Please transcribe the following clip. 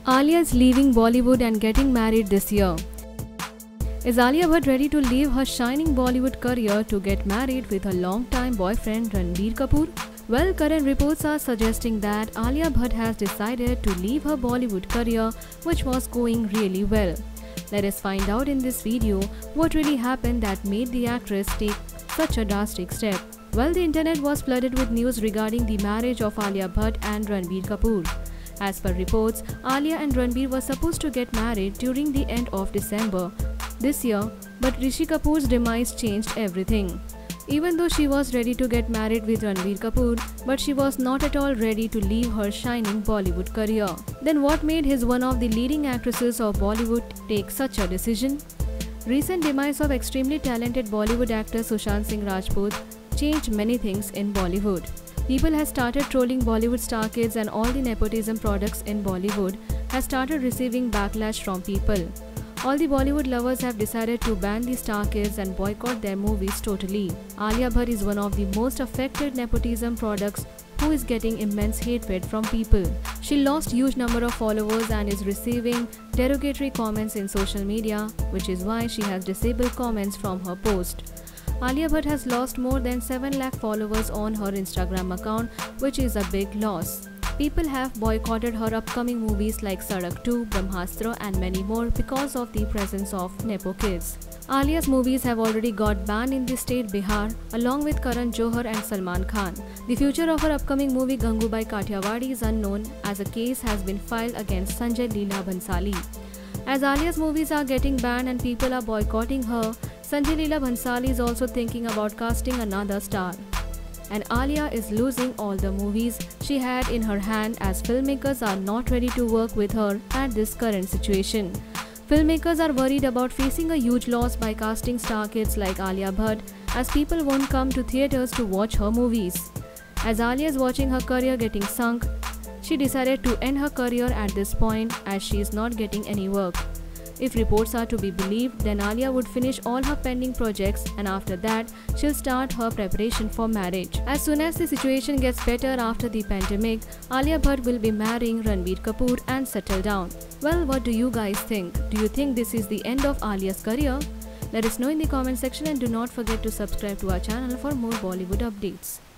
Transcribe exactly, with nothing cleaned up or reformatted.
Alia is leaving Bollywood and getting married this year. Is Alia Bhatt ready to leave her shining Bollywood career to get married with her long-time boyfriend Ranbir Kapoor? Well, current reports are suggesting that Alia Bhatt has decided to leave her Bollywood career, which was going really well. Let us find out in this video what really happened that made the actress take such a drastic step. Well, the internet was flooded with news regarding the marriage of Alia Bhatt and Ranbir Kapoor. As per reports, Alia and Ranbir were supposed to get married during the end of December this year, but Rishi Kapoor's demise changed everything. Even though she was ready to get married with Ranbir Kapoor, but she was not at all ready to leave her shining Bollywood career. Then what made his one of the leading actresses of Bollywood take such a decision? Recent demise of extremely talented Bollywood actor Sushant Singh Rajput changed many things in Bollywood. People have started trolling Bollywood star kids, and all the nepotism products in Bollywood have started receiving backlash from people. All the Bollywood lovers have decided to ban the star kids and boycott their movies totally. Alia Bhatt is one of the most affected nepotism products who is getting immense hatred from people. She lost huge number of followers and is receiving derogatory comments in social media, which is why she has disabled comments from her post. Alia Bhatt has lost more than seven lakh followers on her Instagram account, which is a big loss. People have boycotted her upcoming movies like Sadak two, Brahmastra and many more because of the presence of Nepo kids. Alia's movies have already got banned in the state Bihar along with Karan Johar and Salman Khan. The future of her upcoming movie Gangubai Kathiawadi is unknown, as a case has been filed against Sanjay Leela Bhansali. As Alia's movies are getting banned and people are boycotting her, Sanjay Leela Bhansali is also thinking about casting another star. And Alia is losing all the movies she had in her hand, as filmmakers are not ready to work with her at this current situation. Filmmakers are worried about facing a huge loss by casting star kids like Alia Bhatt, as people won't come to theatres to watch her movies. As Alia is watching her career getting sunk, she decided to end her career at this point, as she is not getting any work. If reports are to be believed, then Alia would finish all her pending projects, and after that, she'll start her preparation for marriage. As soon as the situation gets better after the pandemic, Alia Bhatt will be marrying Ranbir Kapoor and settle down. Well, what do you guys think? Do you think this is the end of Alia's career? Let us know in the comment section, and do not forget to subscribe to our channel for more Bollywood updates.